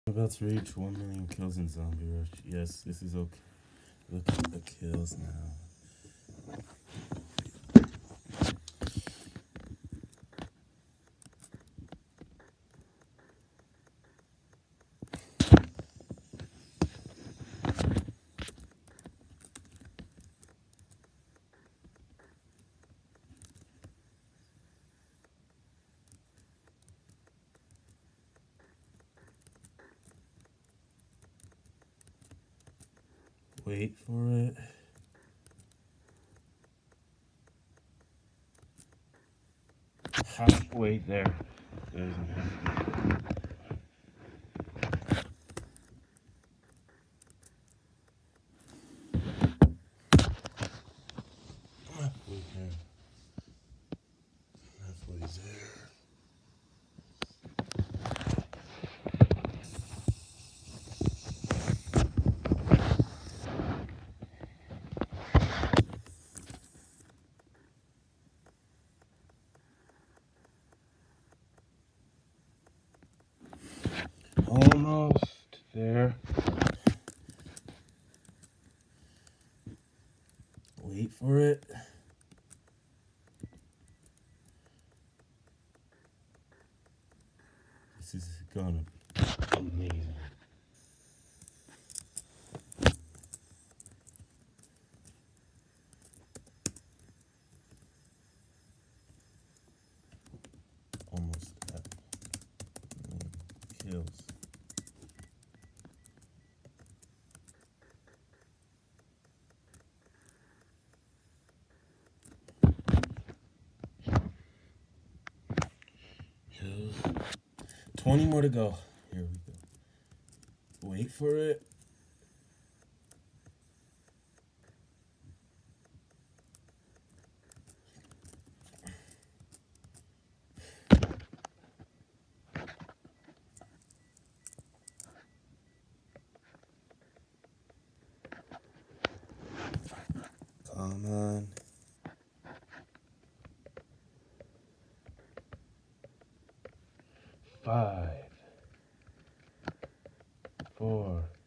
About to reach 1 million kills in Zombie Rush. Yes, this is okay. Look at the kills now. Wait for it. Halfway there. There's halfway there. Halfway there. Almost there. Wait for it. This is gonna be amazing. Almost at kills. Kills. 20 more to go. Here we go. Wait for it. Come on. 5, 4,